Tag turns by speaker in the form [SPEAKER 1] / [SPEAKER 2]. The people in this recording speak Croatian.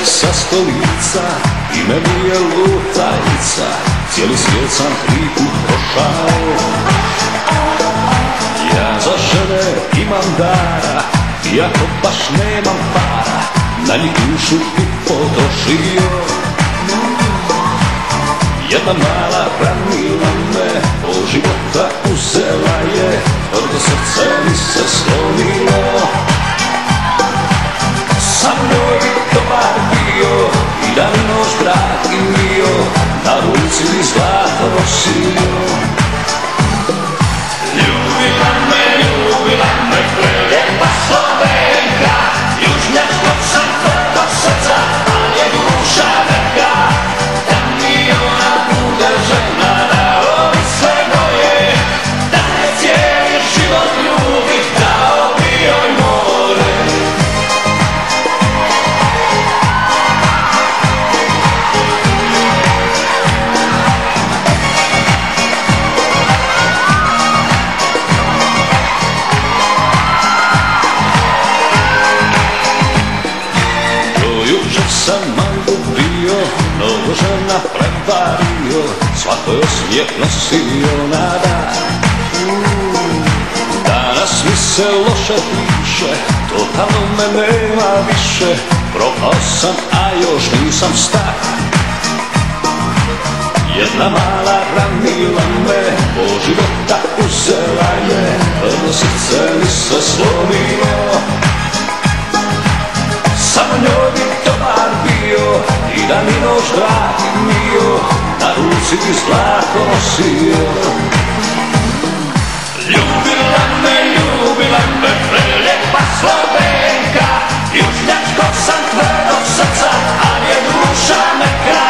[SPEAKER 1] sa stolica, ime mi je lutajica, cijeli svijet sam 3 put prošao. Ja za žene imam dara, iako baš nemam para, na njih dušu bi potrošio. Jedna mala ranila me, pol života uzela je, tvrdo srce mi se slomilo. Sa mnom bi dobar bio, i dan i noć dragi mio, na ruci mi zlato nosio. Ljubila me prelijepa Slovenka, južnjačkog sam tvrdog srca, al je duša neka. Da mi ona bude žena, da ovi sve moje, da je cijeli život ljubi, dao bi joj more. Jučer sam mangu bio, mnogo žena prevario, svakoj osmijeh nosio na dan. Danas mi se loše piše, totalno me nema više, propao sam, a još nisam star. Jedna mala ranila me, pol života uzela je, prvo srce mi se slomilo. Samo njoj bi dobar bio, i dan i noć dragi mio, na ruci bi zlato nosio. Ljubila me prelijepa Slovenka, južnjačkog sam tvrdog srca, al je duša neka.